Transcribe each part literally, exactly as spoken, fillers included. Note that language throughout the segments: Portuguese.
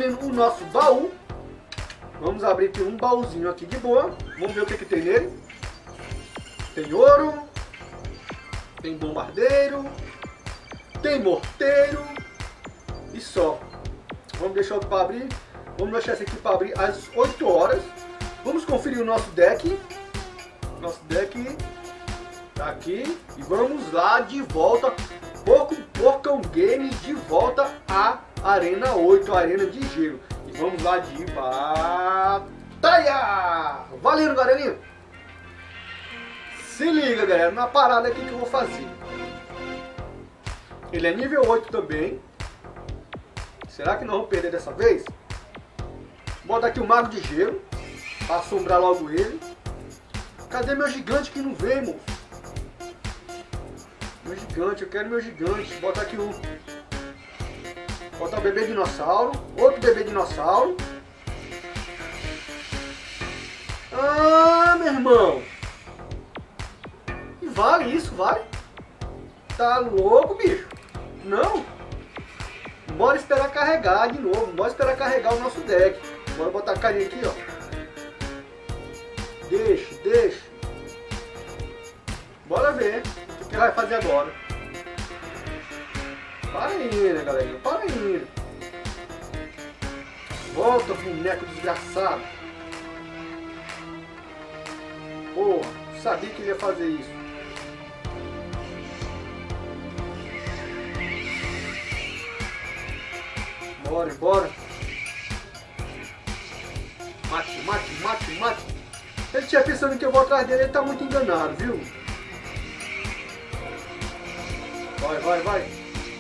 abrindo o nosso baú. Vamos abrir aqui um baúzinho aqui de boa. Vamos ver o que, que tem nele. Tem ouro. Tem bombardeiro. Tem morteiro. E só. Vamos deixar outro para abrir. Vamos deixar esse aqui para abrir às oito horas. Vamos conferir o nosso deck. Nosso deck tá aqui. E vamos lá de volta. Pouco Porcão Game de volta à Arena oito, a Arena de Gelo. E vamos lá de batalha! Valendo, galerinha! Se liga, galera, na parada aqui que eu vou fazer. Ele é nível oito também. Será que nós vamos perder dessa vez? Bota aqui o Mago de Gelo para assombrar logo ele. Cadê meu gigante que não vem, moço? Meu gigante, eu quero meu gigante. Bota aqui o... Bota o bebê dinossauro. Outro bebê dinossauro. Ah, meu irmão. E vale isso, vale? Tá louco, bicho? Não. Bora esperar carregar de novo. Bora esperar carregar o nosso deck. Bora botar a carinha aqui, ó. Deixa, deixa. Bora ver o que vai fazer agora. Para aí, né, galerinha? Para aí. Volta, boneco desgraçado. Porra, sabia que ele ia fazer isso. Bora, bora. Mate, mate, mate, mate. Ele tinha pensando que eu vou atrás dele, ele tá muito enganado, viu? Vai, vai, vai.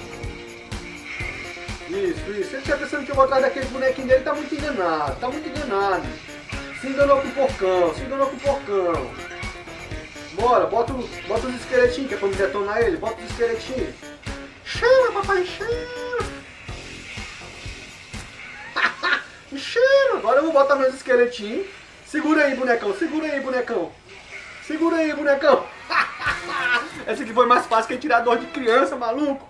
Isso, isso. Ele tinha pensando que eu vou atrás daquele bonequinho dele, tá muito enganado, tá muito enganado. Se enganou com o porcão, se enganou com o porcão. Bora, bota, bota os esqueletinhos, que é pra me detonar ele, bota os esqueletinhos. Chama, papai, chama. Chama. Agora eu vou botar meus esqueletinhos. Segura aí, bonecão, segura aí, bonecão. Segura aí, bonecão. Essa aqui foi mais fácil que tirar dor de criança, maluco.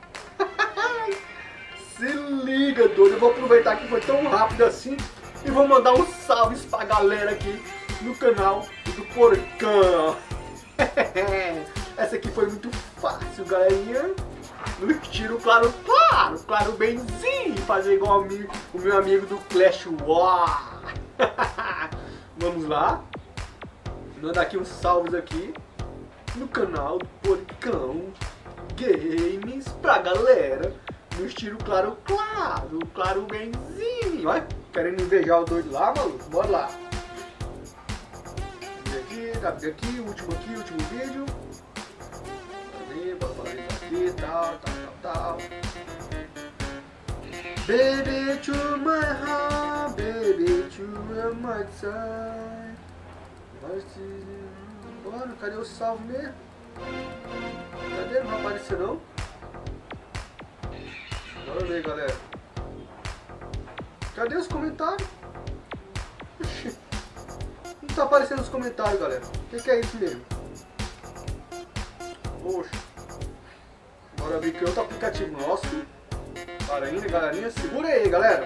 Se liga, doido. Eu vou aproveitar que foi tão rápido assim e vou mandar um salve pra galera aqui no canal do Porcão. Essa aqui foi muito fácil, galerinha. No estilo claro, claro, claro benzinho. Fazer igual o meu amigo do Clash War. Vamos lá. Mandar aqui uns salves aqui no canal do Porcão Games pra galera. No estilo claro, claro, claro benzinho. Olha, querendo invejar o doido lá, maluco? Bora lá. Aqui, abrir aqui, último aqui, último vídeo. Ali, bora falar isso aqui, tal, tal, tal, tal. Baby to my heart, baby to my side. Bora, cadê o salve mesmo? Cadê? Não vai aparecer não? Bora ver, galera. Cadê os comentários? Não tá aparecendo os comentários, galera. O que, que é isso mesmo? Poxa. Bora ver que outro aplicativo nosso. Para aí, né, galerinha? Segura aí, galera.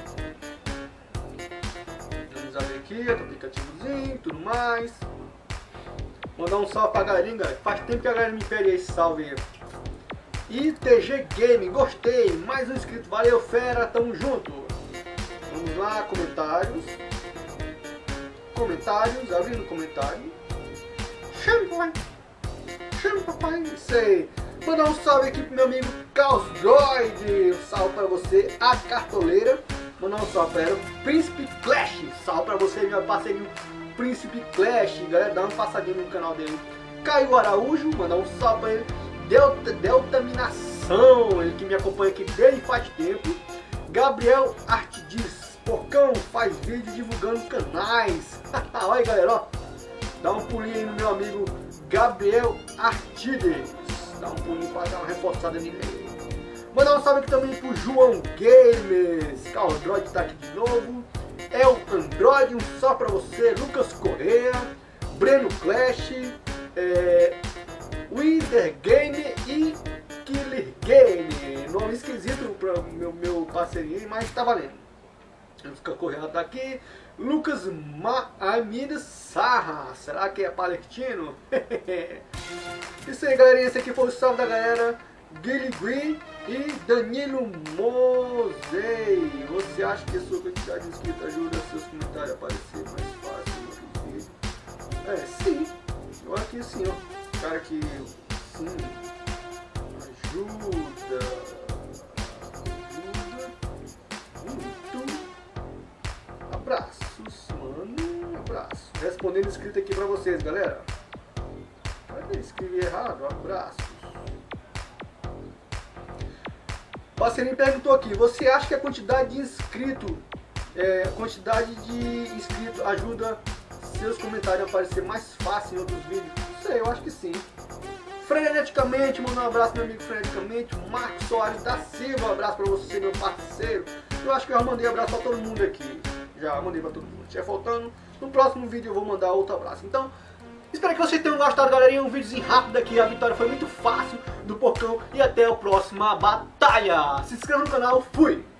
Vamos abrir aqui, outro aplicativozinho, tudo mais. Mandar um salve pra galerinha, galera. Faz tempo que a galera me pede esse salve aí. I T G Game, gostei. Mais um inscrito, valeu, fera, tamo junto. Vamos lá, comentários. Comentários, abrindo comentário. Chama, papai. Chama, papai. Isso aí. Mandar um salve aqui pro meu amigo Caos Droid. Um salve pra você, a cartoleira. Mandar um salve pra ela, Príncipe Clash. Salve pra você, meu parceirinho Príncipe Clash. Galera, dá uma passadinha no canal dele. Caio Araújo, mandar um salve pra ele. Delta, Deltaminação, ele que me acompanha aqui desde faz tempo. Gabriel Artidiz, Porcão faz vídeo divulgando canais. Olha aí, galera, ó. Dá um pulinho aí no meu amigo Gabriel Artidiz. Dá um pulinho para dar uma reforçada nele aí. Mandar um salve aqui também pro João Games. Carl Android tá aqui de novo. El Android, um só pra você. Lucas Correa, Breno Clash, é, Wither Game e Killer Game. Nome esquisito para meu, meu parceirinho, mas tá valendo. Vamos ficar correndo até aqui. Lucas Maamida Sarra. Será que é palestino? Isso aí, galerinha. Esse aqui foi o salve da galera. Guilherme Green e Danilo Mosei. Você acha que a sua quantidade de inscritos ajuda seus comentários a aparecer mais fácil no outro vídeo? É, sim. Eu acho que sim, ó. Cara que sim. Ajuda. Ajuda. Muito. Abraços, mano. Abraço. Respondendo escrito aqui pra vocês, galera. Cadê? Escrevi errado. Abraços. O parceirinho perguntou aqui, você acha que a quantidade de inscrito, é, a quantidade de inscritos ajuda seus comentários a aparecer mais fácil em outros vídeos? Não sei, eu acho que sim. Freneticamente, manda um abraço meu amigo Freneticamente. Marcos Soares da Silva, um abraço pra você, meu parceiro. Eu acho que eu já mandei abraço pra todo mundo aqui. Já mandei pra todo mundo. Se tiver faltando, no próximo vídeo eu vou mandar outro abraço. Então, espero que vocês tenham gostado, galerinha. Um videozinho rápido aqui. A vitória foi muito fácil do Porcão. E até a próxima batalha. Se inscreva no canal. Fui!